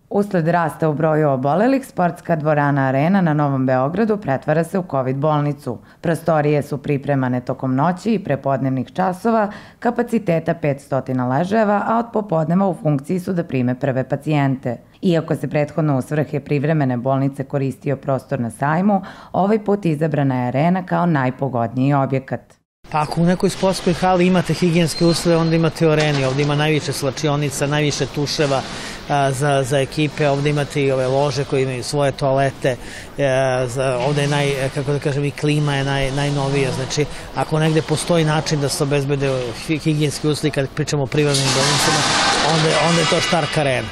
Usled rasta u broju obolelih, sportska dvorana Arena na Novom Beogradu pretvara se u COVID bolnicu. Prostorije su pripremane tokom noći i prepodnevnih časova, kapaciteta 500 ležajeva, a od popodneva u funkciji su da prime prve pacijente. Iako se prethodno u svrhe privremene bolnice koristio prostor na Sajmu, ovaj put izabrana je Arena kao najpogodniji objekat. Pa ako u nekoj sportskoj hali imate higijenske uslove, onda imate u Areni. Ovde ima najviše slačionica, najviše tuševa za ekipe, ovde imate i ove lože koje imaju svoje toalete, ovde je kako da kažem, i klima je najnovija. Znači, ako negde postoji način da se obezbede higijenski uslovi, kad pričamo o privremenim bolnicama, onda je to Stark Arena.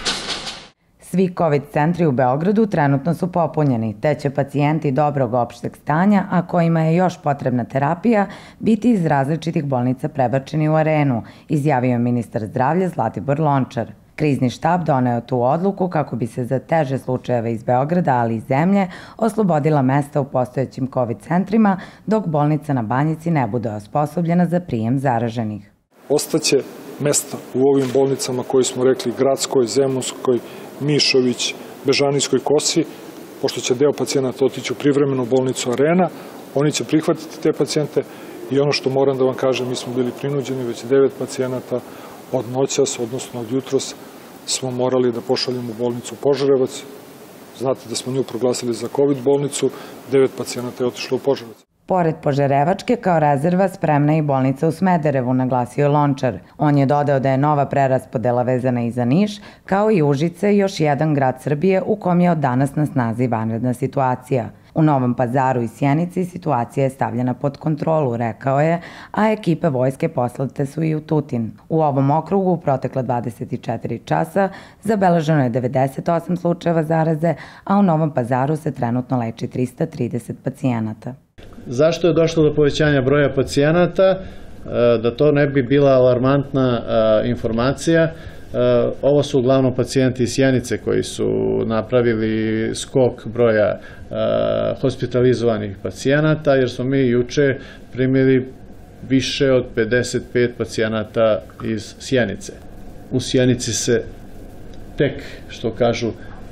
Svi COVID centri u Beogradu trenutno su popunjeni, te će pacijenti dobrog opšteg stanja, a kojima je još potrebna terapija, biti iz različitih bolnica prebačeni u Arenu, izjavio je ministar zdravlja Zlatibor Lončar. Krizni štab doneo tu odluku kako bi se za teže slučajeve iz Beograda, ali i zemlje, oslobodila mesta u postojećim COVID centrima, dok bolnica na Banjici ne bude osposobljena za prijem zaraženih. Ostaće mesta u ovim bolnicama koji smo rekli Gradskoj, Zemunskoj, Mišović, Bežanijskoj Kosi, pošto će deo pacijenata otići u privremenu bolnicu Arena, oni će prihvatiti te pacijente i ono što moram da vam kažem, mi smo bili prinuđeni, već 9 pacijenata od noćas, odnosno od jutros, smo morali da pošaljemo u bolnicu Požarevac. Znate da smo nju proglasili za COVID bolnicu, 9 pacijenata je otišlo u Požarevac. Pored Požarevačke, kao rezerva spremna je i bolnica u Smederevu, naglasio Lončar. On je dodao da je nova preraspodela vezana i za Niš, kao i Užice, još jedan grad Srbije u kom je od danas na snazi vanredna situacija. U Novom Pazaru i Sjenici situacija je stavljena pod kontrolu, rekao je, a ekipe vojske poslate su i u Tutin. U ovom okrugu u protekla 24 časa zabeleženo je 98 slučajeva zaraze, a u Novom Pazaru se trenutno leči 330 pacijenata. Zašto je došlo do povećanja broja pacijenata? Da to ne bi bila alarmantna informacija, ovo su uglavnom pacijenti iz Sjenice koji su napravili skok broja hospitalizovanih pacijenata, jer smo mi juče primili više od 55 pacijenata iz Sjenice. U Sjenici se tek, što kažu,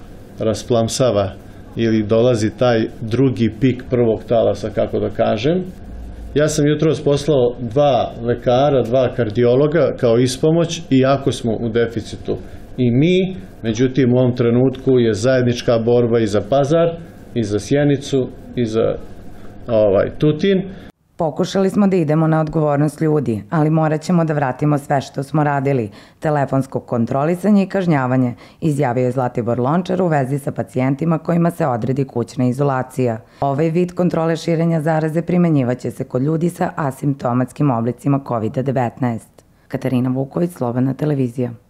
rasplamsava ili dolazi taj drugi pik prvog talasa, kako da kažem. Ja sam jutros poslao 2 lekara, 2 kardiologa kao ispomoć, iako smo u deficitu i mi, međutim u ovom trenutku je zajednička borba i za Pazar, i za Sjenicu, i za Tutin. Pokušali smo da idemo na odgovornost ljudi, ali morat ćemo da vratimo sve što smo radili, telefonsko kontrolisanje i kažnjavanje, izjavio je Zlatibor Lončar u vezi sa pacijentima kojima se odredi kućna izolacija. Ovaj vid kontrole širenja zaraze primenjivaće se kod ljudi sa asimptomatskim oblicima COVID-19. Katarina Vuković, Slobodna televizija.